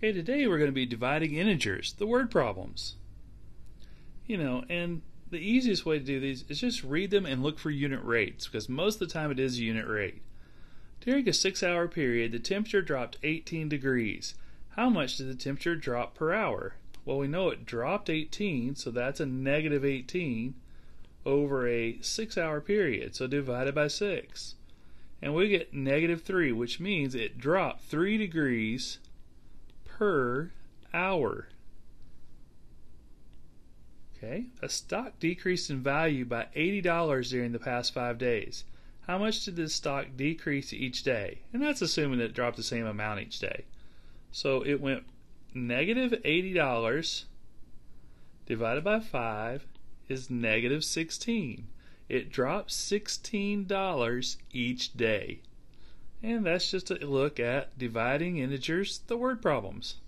Okay, today we're going to be dividing integers, the word problems. And the easiest way to do these is just read them and look for unit rates, because most of the time it is a unit rate. During a 6-hour period, the temperature dropped 18 degrees. How much did the temperature drop per hour? Well, we know it dropped 18, so that's a negative 18 over a 6-hour period, so divided by 6. And we get negative 3, which means it dropped 3 degrees per hour. Okay, a stock decreased in value by $80 during the past 5 days. How much did this stock decrease each day? And that's assuming that it dropped the same amount each day. So it went negative $80 divided by 5 is negative 16. It dropped $16 each day. And that's just a look at dividing integers, the word problems.